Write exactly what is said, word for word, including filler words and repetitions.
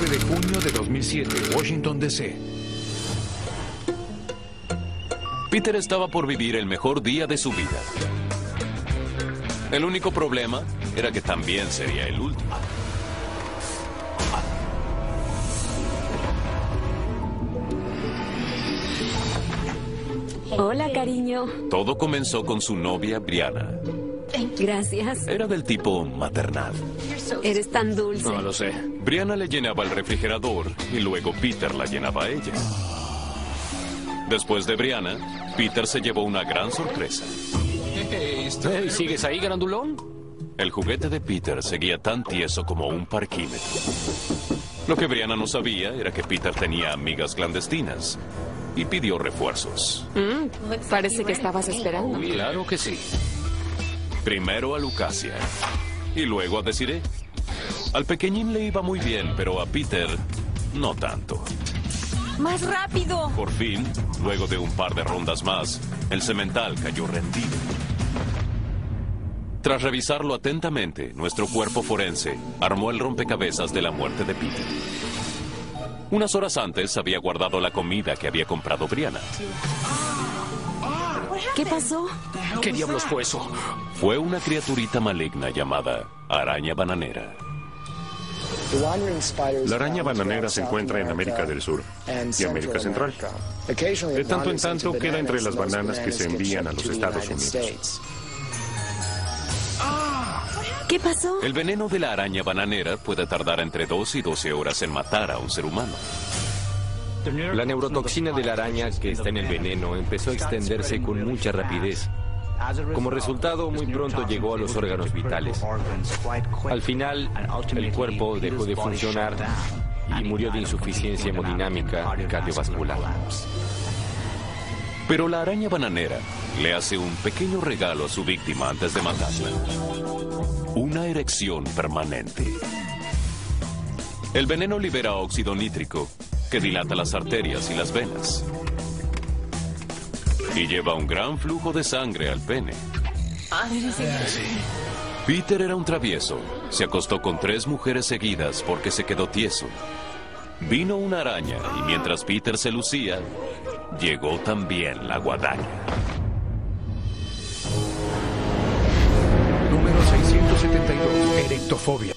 nueve de junio de dos mil siete, Washington, D C Peter estaba por vivir el mejor día de su vida. El único problema era que también sería el último. Hola, cariño. Todo comenzó con su novia, Brianna. Gracias. Era del tipo maternal. Eres tan dulce. No lo sé. Brianna le llenaba el refrigerador y luego Peter la llenaba a ella. Después de Brianna, Peter se llevó una gran sorpresa. Hey, ¿sigues ahí, grandulón? El juguete de Peter seguía tan tieso como un parquímetro. Lo que Brianna no sabía era que Peter tenía amigas clandestinas y pidió refuerzos. Mm, parece que estabas esperando. Claro que sí. Primero a Lucasia y luego a Desiree. Al pequeñín le iba muy bien, pero a Peter no tanto. ¡Más rápido! Por fin, luego de un par de rondas más, el semental cayó rendido. Tras revisarlo atentamente, nuestro cuerpo forense armó el rompecabezas de la muerte de Peter. Unas horas antes había guardado la comida que había comprado Brianna. ¿Qué pasó? ¿Qué diablos fue eso? Fue una criaturita maligna llamada araña bananera. La araña bananera se encuentra en América del Sur y América Central. De tanto en tanto queda entre las bananas que se envían a los Estados Unidos. ¿Qué pasó? El veneno de la araña bananera puede tardar entre dos y doce horas en matar a un ser humano. La neurotoxina de la araña que está en el veneno empezó a extenderse con mucha rapidez. Como resultado, muy pronto llegó a los órganos vitales. Al final, el cuerpo dejó de funcionar y murió de insuficiencia hemodinámica cardiovascular. Pero la araña bananera le hace un pequeño regalo a su víctima antes de matarla. Una erección permanente. El veneno libera óxido nítrico, que dilata las arterias y las venas. Y lleva un gran flujo de sangre al pene. Peter era un travieso. Se acostó con tres mujeres seguidas porque se quedó tieso. Vino una araña y mientras Peter se lucía, llegó también la guadaña. Número seiscientos setenta y dos, erectofobia.